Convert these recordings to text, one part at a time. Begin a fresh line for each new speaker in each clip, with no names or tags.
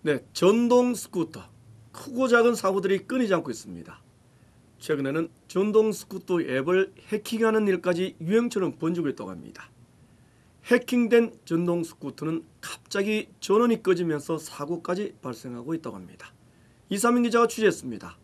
네, 전동 스쿠터. 크고 작은 사고들이 끊이지 않고 있습니다. 최근에는 전동 스쿠터 앱을 해킹하는 일까지 유행처럼 번지고 있다고 합니다. 해킹된 전동 스쿠터는 갑자기 전원이 꺼지면서 사고까지 발생하고 있다고 합니다. 이삼인 기자가 취재했습니다.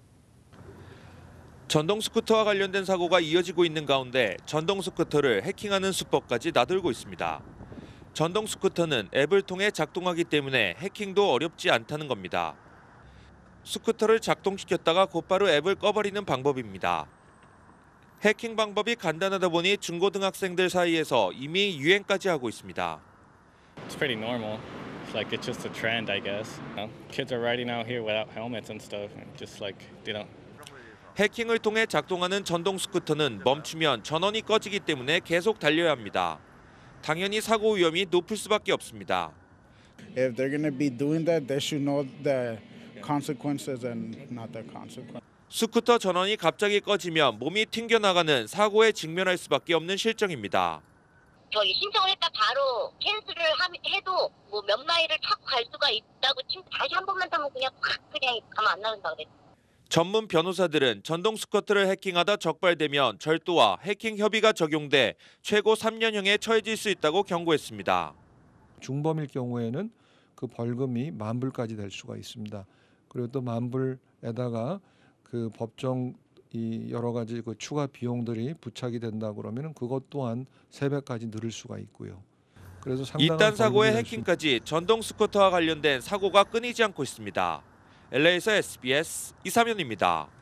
전동 스쿠터와 관련된 사고가 이어지고 있는 가운데 전동 스쿠터를 해킹하는 수법까지 나돌고 있습니다. 전동 스쿠터는 앱을 통해 작동하기 때문에 해킹도 어렵지 않다는 겁니다. 스쿠터를 작동시켰다가 곧바로 앱을 꺼버리는 방법입니다. 해킹 방법이 간단하다 보니 중고등학생들 사이에서 이미 유행까지 하고 있습니다.
It's pretty normal. It's like it's just a trend, I guess. You know, kids are riding out here without helmets and stuff, and just like they don't.
해킹을 통해 작동하는 전동 스쿠터는 멈추면 전원이 꺼지기 때문에 계속 달려야 합니다. 당연히 사고 위험이 높을 수밖에 없습니다.
If they're going to be doing that, they should know the consequences and not the consequences.
스쿠터 전원이 갑자기 꺼지면 몸이 튕겨나가는 사고에 직면할 수밖에 없는 실정입니다.
저희 신청을 했다 바로 캔슬을 해도 뭐 몇 마일을 타고 갈 수가 있다고 다시 한 번만 타면 그냥 확 그냥 가만 안 나온다 그랬어요.
전문 변호사들은 전동 스쿠터를 해킹하다 적발되면 절도와 해킹 협의가 적용돼 최고 3년형에 처해질 수 있다고 경고했습니다.
중범일 경우에는 그 벌금이 10,000불까지 될 수가 있습니다. 그리고 또 10,000불에다가 그 법정 이 여러 가지 그 추가 비용들이 부착이 된다 그러면은 그것 또한 3배까지 늘을 수가 있고요. 그래서 상당한
이딴 사고의
벌금이
해킹까지 전동 스쿠터와 관련된 사고가 끊이지 않고 있습니다. LA에서 SBS 이삼현입니다.